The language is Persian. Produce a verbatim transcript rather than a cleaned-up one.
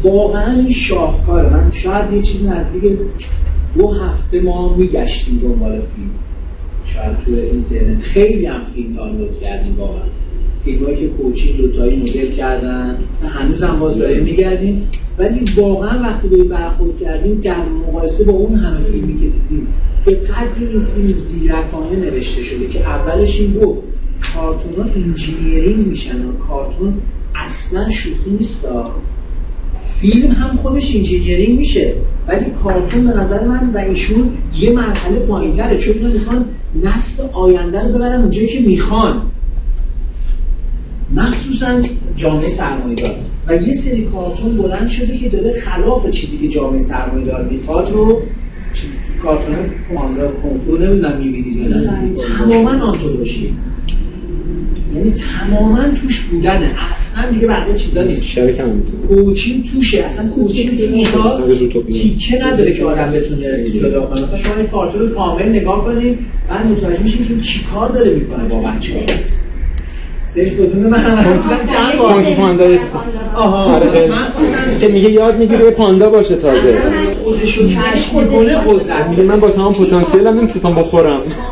واقعا شاهکاره. من شاید یه چیز نزدیک دو هفته ما میگشتیم دنبال فیلم، شاید تو اینترنت خیلی هم فیلم دانلود کردیم. واقعا فیلمایی که کوچین دوتایی مدل کردن و هنوز هم باز داریم میگردیم، ولی واقعا وقتی به برخورد کردیم در مقایسه با اون همه فیلمی که دیدیم به قدری این فیلم زیرکانه نوشته شده که اولش این بود کارتون ها انجینیرینگ میشن و کارتون اصلا شوخی نیستا. فیلم هم خودش انجینیرینگ میشه، ولی کارتون به نظر من و ایشون یه مرحله پایین‌تره، چون اینا میخوان نسل آینده رو ببرن اونجایی که میخوان، مخصوصا جامعه سرمایه‌دار. و یه سری کارتون بلند شده که داره خلاف چیزی که جامعه سرمایه‌دار میخواد رو کارتون پاندا کنفور نمیدونم میبینید یا نه، تماما آنتولوژی، یعنی تماما توش بودنه، اصلا دیگه بقیه چیزا نیست. شبکه هم کوچین توشه، اصلا کوچین توشه تیکه نداره که آدم بتونه جدا کنه. مثلا شما این کارتون رو کامل نگاه کنید بعد متوجه میشین که چی کار داره میکنه با بچه‌ها. سرچ کدوم من هم چند بار پاندا است. آها آره که میگه یاد میگیره پاندا باشه تازه خودشو کشف میکنه، قدرت میگه من با تمام پتانسیلم نمیتونم بخورم.